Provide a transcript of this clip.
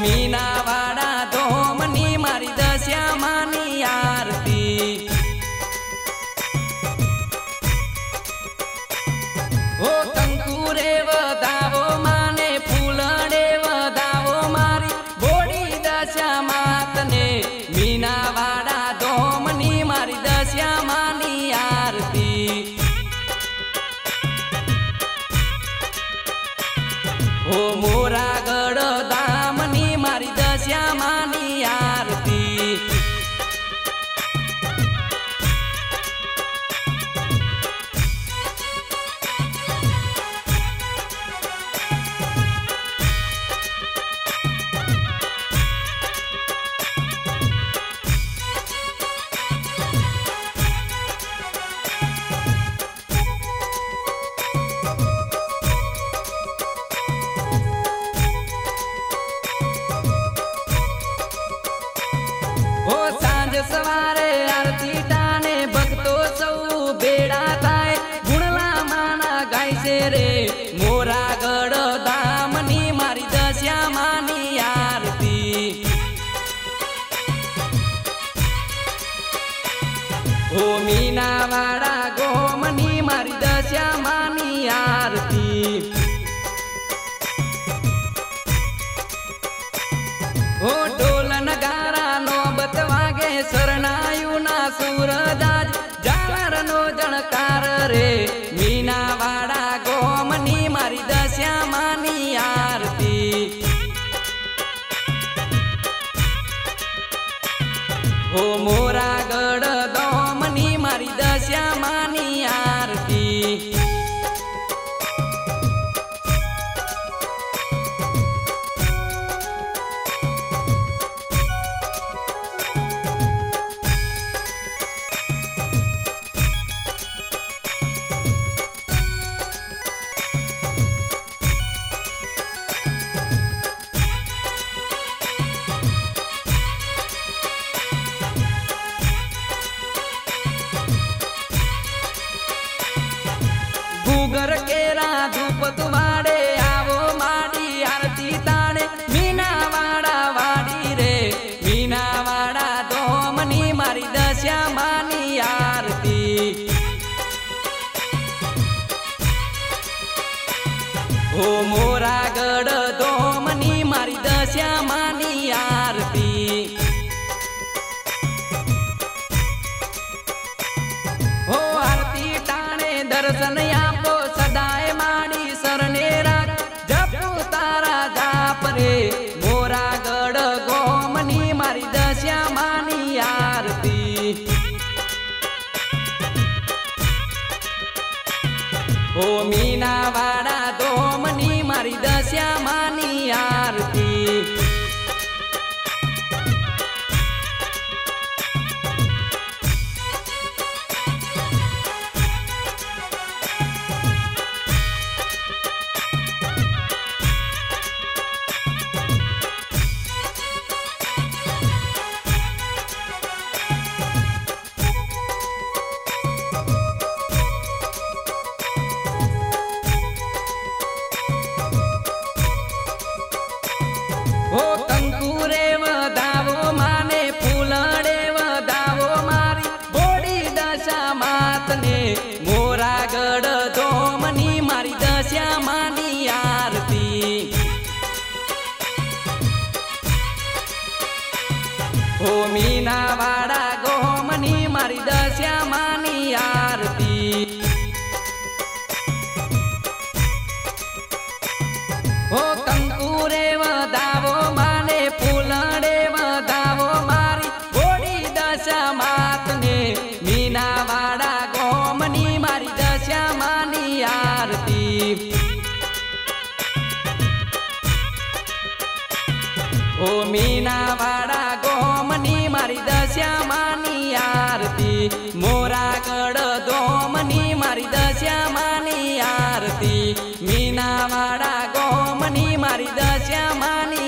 मीनावाड़ा धोमनी मारी दश्यामानी आरती। ओ कंकुरे वधावो माने फूलड़े वधावो मारी बोड़ी दशा मातने मीनावाड़ा धोमनी मारी दश्यामानी आरती। ओ मोरागढ़ धामनी मारी दश्यामानी आरती। ओ सांज सवारे आरती टाने भक्तो सौ बेड़ा थाय गुणला माना गाय से रे मोरागढ़ धामनी मारी दश्यामानी आरती। ओ मीनावाड़ा गोमनी मारी दश्यामानी आरती। ओ ढोल नगारा नौबत वागे शरणायु ना सूरदाज झालर नो जणकार रे मीनावाड़ा गोमनी मारी दश्यामानी आरती। ओ मोरागढ़ धोमनी मारी दश्यामानी आरती। गुगर केरा धूप तुम्हारे आवो माड़ी आरती ताने मीनावाड़ा वाड़ी रे मीनावाड़ा धोमनी मारी दश्यामानी आरती। ओ मोरागढ़ धोमनी मारी दश्यामानी आरती। ओ आरती टाणे दर्शन आपो सदाए माड़ी सरने राख जपू तारा जाप रे मोरागढ़ गोमनी मारी दश्यामानी आरती। ओ मीनावाड़ा धोमनी मारी दश्यामानी आरती। ओ कंकुरे वधावो माने फूलड़े वधावो मारी बोड़ी दशा मातने मोरागढ़ धोमनी मारी दश्यामानी आरती। ओ मीनावाड़ा गोमनी मारी दश्यामानी आरती। ओ कंकुरे वधावो माने फूलड़े वधावो मारी बोड़ी दशा मातने मीनावाड़ा गोमनी मारी दश्यामानी आरती। ओ मीनावाड़ा गोमनी मारी दश्यामानी आरती। मोरागढ़ धोमनी मारी दश्यामानी आरती। मीनावाड़ा गोमनी मारी दश्यामानी